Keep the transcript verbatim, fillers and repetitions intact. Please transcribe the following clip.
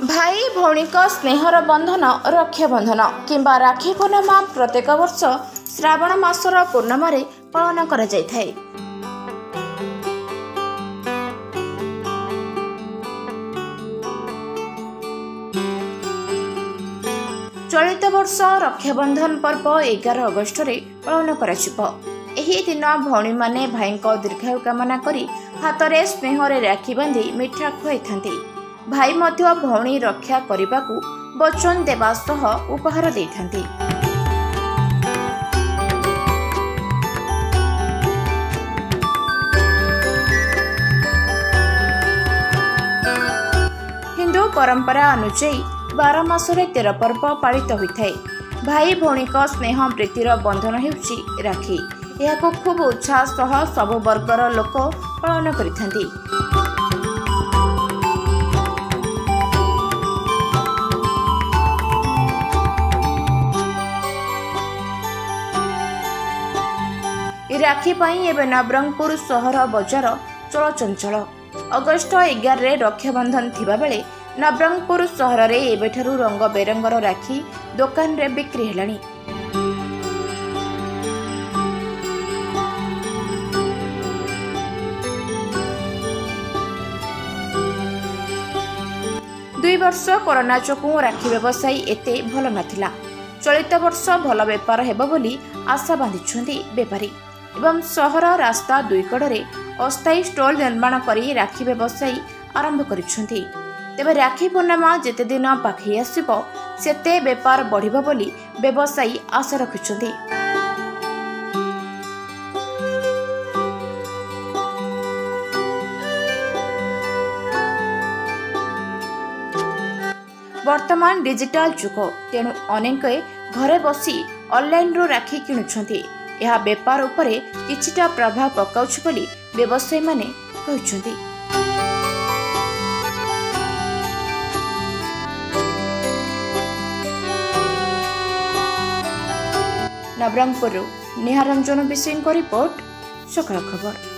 भाई भौणी स्नेहर बंधन रक्षाबंधन किंबा राखी पूर्णिमा प्रत्येक वर्ष श्रावण मासर पूर्णिमा पालन करा जायଥାଏ। चलित वर्ष रक्षाबंधन पर्व एगार अगस्ट रे पालन करा जिवो। एही दिन भौणी माने भाई दीर्घायु कामना करी हाथ में स्नेह राखी बांधी मिठा खुआई भाई मध्य भौणी रक्षा करने को वचन देवा सह उपहार देइथांती। हिंदू परंपरा अनुଯାयी बार मासरे तेरह पर्व पालित होता है। भाई भौणी स्नेह प्रीतिर बंधन हेउची राखी। यह खूब उत्साह सह सब वर्गर लोक पालन करिथांती। राखी पाई एवं नवरंगपुर सहर बजार चलचंचल। अगस्ट एगार रे रक्षाबंधन थिबा बेले नवरंगपुर सहर रे एबेठारु रंग बेरंगर राखी दुकान रे बिक्री हेलानी। दुई वर्ष कोरोना जोगु राखी व्यवसायी एते भल नथिला। चलित वर्ष भल बेपार हेबो बोली आशा बांधिछन्ती बेपारी एवं सहर रास्ता दुई कड़े अस्थायी स्टॉल निर्माण करी राखी व्यवसायी आरंभ करिछन्ती। तेबे राखी पूर्णिमा जेते दिन पाखई आसिबो सेते बेपार बढ़िबो बोली व्यवसायी आशा रखिछन्ती। वर्तमान डिजिटल जुग तेणु अनेक घरे बसी ऑनलाइन रो राखी किणुछन्ती। यह बेपार उपरे किछिटा प्रभाव पकाउछ बोली व्यवसायी माने कहिछन्ती। नवरंगपुर निहारंजन विषय रिपोर्ट सकाळ खबर।